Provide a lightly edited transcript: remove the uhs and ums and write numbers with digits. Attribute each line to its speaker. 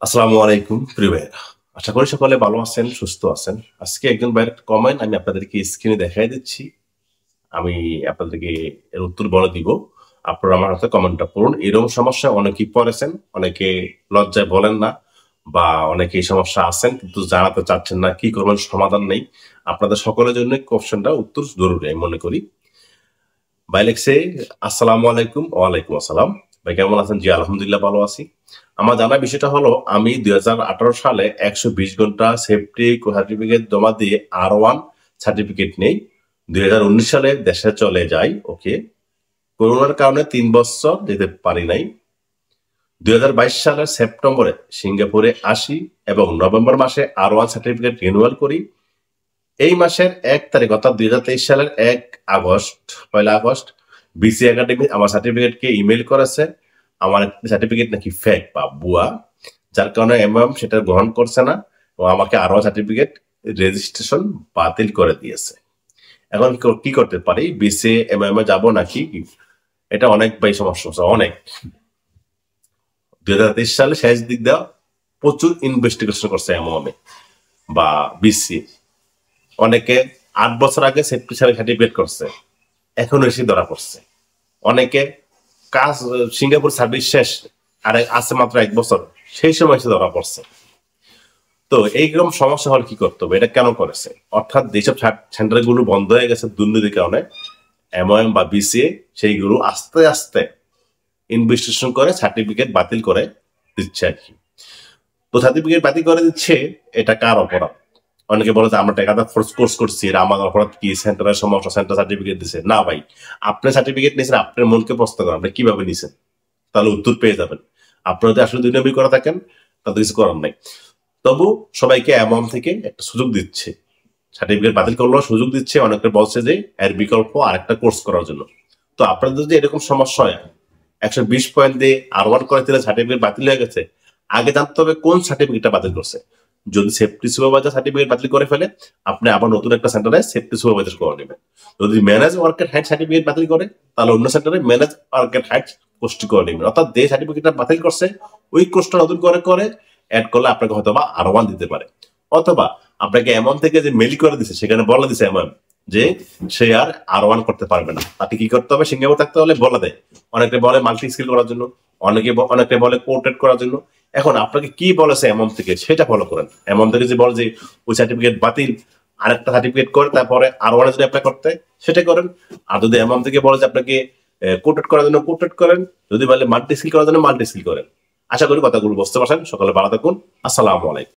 Speaker 1: আসসালামু আলাইকুম প্রিয় ভাইরা, আশা করি সকলে ভালো আছেন, সুস্থ আছেন। আজকে একজন ভাইয়ের একটা কমেন্ট আমি আপনাদেরকে স্ক্রিনে দেখাই দিচ্ছি। আমি আপনাদেরকে এর উত্তর বলে দিব। আপনারা আমার হাতে কমেন্টটা পড়ুন। এরকম সমস্যা অনেকেই পড়েছেন, অনেকে লজ্জায় বলেন না, বা অনেকে এই সমস্যা আছেন কিন্তু জানাতে চাচ্ছেন না, কি করবেন সমাধান নেই। আপনাদের সকলের জন্য কোশ্চেনটা উত্তর জরুরি আমি মনে করি। ভাই লিখছে, আসসালামু আলাইকুম। ওয়ালাইকুম আসসালাম। ভাই কেমন আছেন? জি আলহামদুলিল্লাহ ভালো আছি। আমার জানা বিষয়টা হলো, আমি 2018 সালে 120 ঘন্টা সেফটি সার্টিফিকেট জমা দিয়ে R1 সার্টিফিকেট নেই। 2019 সালে দেশে চলে যাই। ওকে, করোনার কারণে 3 বছর যেতে পারি নাই। 2022 সালের সেপ্টেম্বরে সিঙ্গাপুরে আসি এবং নভেম্বর মাসে R1 সার্টিফিকেট রিনিউয়াল করি। এই মাসের 1 তারিখ অর্থাৎ 2023 সালের 1 আগস্ট বিসি একাডেমি আমার সার্টিফিকেটকে ইমেল করেছে। আমার সার্টিফিকেট নাকি ফেক বা ভুয়া, যার কারণে এমওএম সেটা গ্রহণ করছে না এবং আমাকে আরো সার্টিফিকেট রেজিস্ট্রেশন বাতিল করে দিয়েছে। এখন কি করতে পারি? বিসি এমওএম এ যাবো নাকি? এটা অনেক ভাই সমস্যা, অনেক। 2023 সালে শেষ দিক দেওয়া প্রচুর ইনভেস্টিগেশন করছে এমওএম এ বা বিসি। অনেকে 8 বছর আগে সেফটি সার্টিফিকেট করছে, এখন এসে ধরা পড়ছে। অনেকে কাজ সিঙ্গাপুর সার্ভিস শেষ আর আছে মাত্র 1 বছর, সেই সময় এসে ধরা পড়ছে। তো এইরকম সমস্যা হলে কি করতে হবে? এটা কেন করেছে? অর্থাৎ যেসব সেন্টার গুলো বন্ধ হয়ে গেছে দুর্নীতির কারণে, এমওএম বা বিসিএ, সেইগুলো আস্তে আস্তে ইনভেস্টিগেশন করে সার্টিফিকেট বাতিল করে দিচ্ছে আর কি। তো সার্টিফিকেট বাতিল করে দিচ্ছে, এটা কার অপরাধ? অনেকে বলে যে আমরা টাকাটা কোর্স করছি, এটা আমার অপরাধ কি? সেন্টারের সমস্যা, সেন্টার সার্টিফিকেট দিছে না। ভাই, আপনি সার্টিফিকেট নিয়েছেন, আপনার মনকে প্রশ্ন করেন আপনি কিভাবে নিছেন, তাহলে উত্তর পেয়ে যাবেন। আপনারা যদি আসলে দুনিয়াবি করে থাকেন তাতে কিছু করার নাই। তবু সবাইকে এমওএম থেকে একটা সুযোগ দিচ্ছে, সার্টিফিকেট বাতিল করলেও সুযোগ দিচ্ছে। অনেকে বলছে যে এর বিকল্প আরেকটা কোর্স করার জন্য। তো আপনাদের যদি এরকম সমস্যা হয়, 120 পয়েন্ট দিয়ে R1 করে দিলে সার্টিফিকেট বাতিল হয়ে গেছে, আগে জানতে হবে কোন সার্টিফিকেটটা বাতিল করছে। যদি সেফটি সুপারভাইজার সার্টিফিকেট বাতিল করে ফেলে, আপনি আবার নতুন একটা সেন্টারে সেফটি সুপারভাইজার করে নেবেন। যদি ম্যানেজ ওয়ার্কের হাইট সার্টিফিকেট বাতিল করে, তাহলে অন্য সেন্টারে ম্যানেজ ওয়ার্কের হাইট কোর্সটি করে নেবেন। অর্থাৎ যে সার্টিফিকেটটা বাতিল করছে ওই কোর্সটা নতুন করে অ্যাড করলে আপনাকে হয়তো বা R1 দিতে পারে। অথবা আপনাকে এমন থেকে যে মেল করে দিছে, সেখানে বলে দিছে এমন যে সে আর R1 করতে পারবে না। তাকে কি করতে হবে? সিঙ্গাপুর থাকতে হলে বলে দেয়। অনেকে বলে মাল্টি স্কিল করার জন্য, অনেকে বলে পোর্ট্রেট করার জন্য। এখন আপনাকে কি বলেছে এমন থেকে, সেটা ফলো করেন। এমন থেকে যে বলে যে ওই সার্টিফিকেট বাতিল, আরেকটা সার্টিফিকেট করে তারপরে R1 যদি অ্যাপ্লাই করতে, সেটা করেন। আর যদি এমন থেকে বলে যে আপনাকে কোর্টেড করার জন্য কোর্টেড করেন, যদি বলে মাল্টি স্কিল করার জন্য মাল্টি স্কিল করেন। আশা করি কথাগুলো বুঝতে পারছেন। সকালে ভালো থাকুন। আসসালামু আলাইকুম।